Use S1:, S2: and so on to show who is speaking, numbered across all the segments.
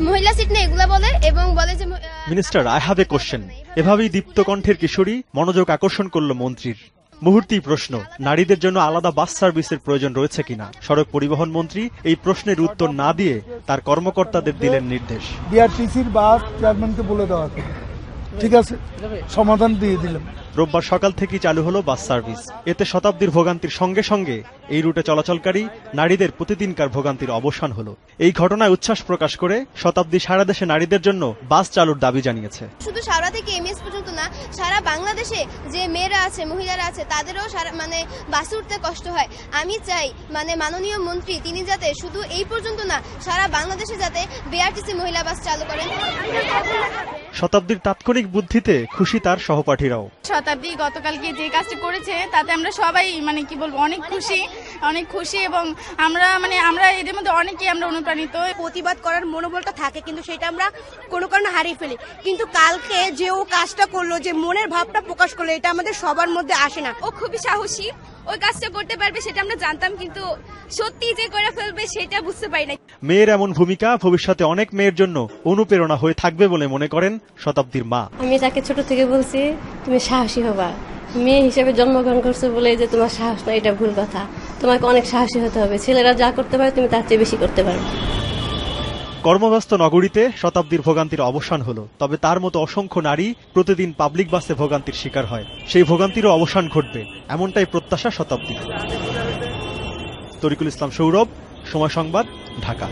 S1: মহিলা সিট নেই এগুলা বলে এবং বলে যে
S2: minister, I have a question. এভাবেই দীপ্ত কণ্ঠের কিশোরী মনোযোগ আকর্ষণ করলো মন্ত্রীর। মুহূর্তেই প্রশ্ন, নারীদের জন্য আলাদা বাস সার্ভিসের প্রয়োজন রয়েছে কিনা। সড়ক পরিবহন মন্ত্রী এই প্রশ্নের উত্তর না দিয়ে তার কর্মকর্তাদের দিলেন নির্দেশ।
S3: বিআরটিসির বাস চেয়ারম্যানকে বলে দেওয়া, ঠিক আছে, সমাধান দিয়ে দিলাম।
S2: রোববার সকাল থেকেই চালু হলো বাস সার্ভিস। এতে শতাব্দীর ভোগান্তির সঙ্গে সঙ্গে এই রুটে চলাচলকারী নারীদের প্রতিদিনকার ভোগান্তির অবসান হলো। এই ঘটনায় উচ্ছ্বাস প্রকাশ করে শতাব্দী সারা দেশে নারীদের জন্য বাস চালুর দাবি জানিয়েছে।
S1: শুধু সারা থেকে এমএস পর্যন্ত না, সারা বাংলাদেশে যে মেয়েরা আছে, মহিলারা আছে, তাদেরও মানে বাসে উঠতে কষ্ট হয়। আমি চাই মাননীয় মন্ত্রী তিনি যাতে শুধু এই পর্যন্ত না, সারা বাংলাদেশে যাতে বিআরটিসি মহিলা বাস চালু করেন।
S2: শতাব্দীর তাৎক্ষণিক বুদ্ধিতে খুশি তার সহপাঠীরাও।
S4: শতাব্দী গতকালকে যে কাজটি করেছে তাতে আমরা সবাই কি বলবো অনেক খুশি এবং আমরা এদের মধ্যে অনেকেই আমরা অনুপ্রাণিত।
S5: প্রতিবাদ করার মনোবলটা থাকে কিন্তু সেটা আমরা কোনো কারণে হারিয়ে ফেলি। কিন্তু কালকে যে ও কাজটা করলো, যে মনের ভাবটা প্রকাশ করলো, এটা আমাদের সবার মধ্যে আসে না।
S1: ও খুবই সাহসী, ওই কাজটা করতে পারবে সেটা আমরা জানতাম, কিন্তু সত্যি যে করে ফেলবে সেটা বুঝতে পারি না।
S2: মেয়ের এমন ভূমিকা ভবিষ্যতে অনেক মেয়ের জন্য অনুপ্রেরণা হয়ে থাকবে বলে মনে করেন শতাব্দীর মা।
S6: আমি তাকে ছোট থেকে বলছি তুমি সাহসী হবা, মেয়ে হিসেবে জন্মগ্রহণ করছো বলে যে তোমার সাহস না, এটা ভুল কথা। তোমাকে অনেক সাহসী হতে হবে, ছেলেরা যা করতে পারে তুমি তার চেয়ে বেশি করতে পারবে।
S2: কর্মব্যস্ত নগরীতে শতাব্দীর ভোগান্তির অবসান হলো, তবে তার মতো অসংখ্য নারী প্রতিদিন পাবলিক বাসে ভোগান্তির শিকার হয়। সেই ভোগান্তিরও অবসান ঘটবে, এমনটাই প্রত্যাশা শতাব্দী। তরিকুল ইসলাম সৌরভ, সময় সংবাদ, ঢাকা।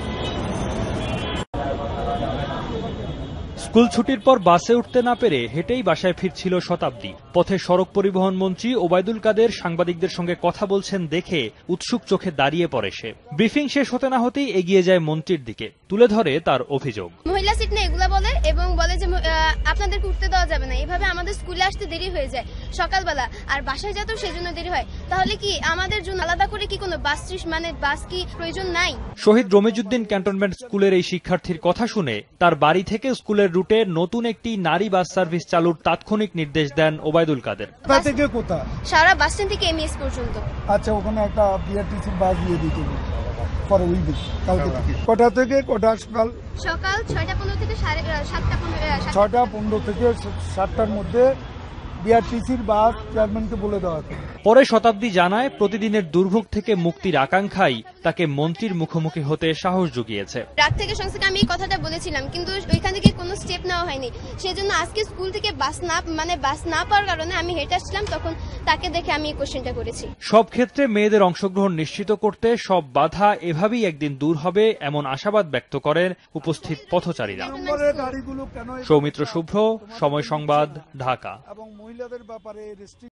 S7: স্কুল ছুটির পর বাসে উঠতে না পেরে হেঁটেই বাসায় ফিরছিল শতাব্দী। পথে সড়ক পরিবহন মন্ত্রী ওবায়দুল কাদের সাংবাদিকদের সঙ্গে কথা বলছেন দেখে উৎসুক চোখে দাঁড়িয়ে পড়ে সে। ব্রিফিং শেষ হতে না হতেই এগিয়ে যায় মন্ত্রীর দিকে, তুলে ধরে তার অভিযোগ।
S1: মহিলা সিট নেই এগুলা বলে এবং বলে যে আপনাদেরকে উঠতে দেওয়া যাবে না। এভাবে আমাদের স্কুলে আসতে দেরি হয়ে যায় সকালবেলা, আর বাসায় যেতেও সেজন্য দেরি হয়। তাহলে কি আমাদের জন্য আলাদা করে কি কোনো বাস কি প্রয়োজন নাই?
S7: শহীদ রমিজ উদ্দিন ক্যান্টনমেন্ট স্কুলের এই শিক্ষার্থীর কথা শুনে তার বাড়ি থেকে স্কুলের রুটে নতুন একটি নারী বাস সার্ভিস চালুর তাৎক্ষণিক নির্দেশ দেন ওবায়দুল কাদের।
S1: সারা বাস স্ট্যান্ড থেকে এমএস পর্যন্ত।
S3: আচ্ছা, ওখানে একটা বিআরটিসি বাস দিয়ে দিতে হবে। পরে ওই দিন কালকে থেকে কটা থেকে কটা?
S1: সকাল 6:15 থেকে 7:15।
S3: 6:15 থেকে 7টার মধ্যে বিআরটিসির বাস চেয়ারম্যানকে বলে দেওয়া।
S7: পরে শতাব্দী জানায় প্রতিদিনের দুর্ভোগ থেকে মুক্তির আকাঙ্ক্ষাই তাকে মন্ত্রীর মুখোমুখি হতে সাহস জুগিয়েছে।
S1: রাত থেকে সংস্থাকে আমি এই কথাটা বলেছিলাম, কিন্তু ওইখান থেকে কোনো স্টেপ নেওয়া হয়নি। সেজন্য আজকে স্কুল থেকে বাস না পাওয়ার কারণে আমি হেঁটে আসছিলাম, তখন তাকে দেখে আমি এই কোশ্চেনটা করেছি।
S7: সব ক্ষেত্রে মেয়েদের অংশগ্রহণ নিশ্চিত করতে সব বাধা এভাবেই একদিন দূর হবে এমন আশাবাদ ব্যক্ত করেন উপস্থিত পথচারীরা। সৌমিত্র শুভ্র, সময় সংবাদ, ঢাকা।